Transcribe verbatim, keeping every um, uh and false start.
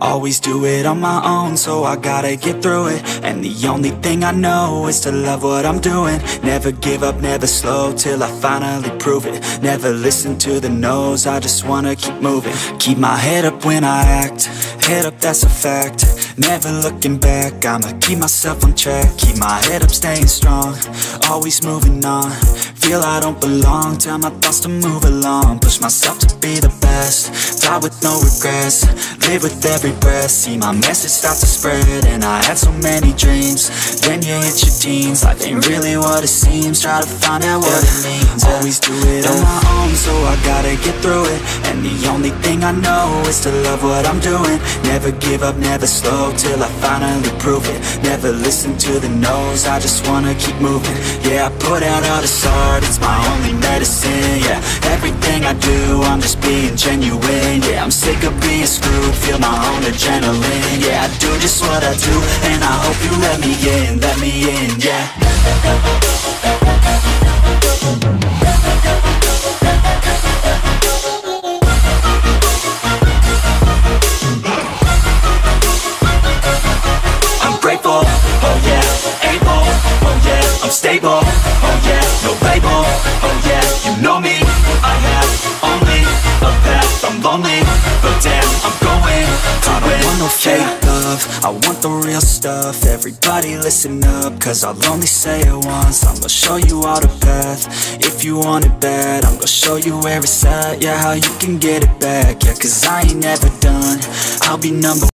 Always do it on my own, so I gotta get through it. And the only thing I know is to love what I'm doing. Never give up, never slow, till I finally prove it. Never listen to the no's, I just wanna keep moving. Keep my head up when I act, head up, that's a fact. Never looking back, I'ma keep myself on track. Keep my head up, staying strong, always moving on. Feel I don't belong, tell my thoughts to move along. Push myself to be the best, die with no regrets. Live with every breath, see my message start to spread. And I had so many dreams, then you hit your teens. Life ain't really what it seems, try to find out what it means. Always do it on my own, so I gotta get through it. And the only thing I know is to love what I'm doing. Never give up, never slow, till I finally prove it. Never listen to the no's, I just wanna keep moving. Yeah, I put out all this art, it's my only medicine. Yeah, everything I do, I'm just being genuine. Yeah, I'm sick of being screwed, feel my own adrenaline. Yeah, I do just what I do, and I hope you let me in, let me in, yeah. I'm grateful, oh yeah, able, oh yeah, I'm stable, oh yeah, no label, oh yeah, you know me, I have only a path, I'm lonely, but damn, I'm going to I don't want no fake love, I want the real stuff. Everybody listen up, cause I'll only say it once. I'm gonna show you all the path, if you want it bad. I'm gonna show you where it's at, yeah, how you can get it back. Yeah, cause I ain't never done, I'll be number